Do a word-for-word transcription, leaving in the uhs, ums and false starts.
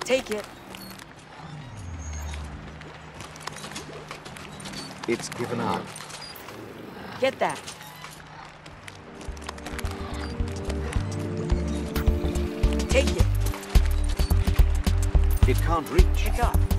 Take it. It's given up. Get that. Take it. It can't reach. Pick up.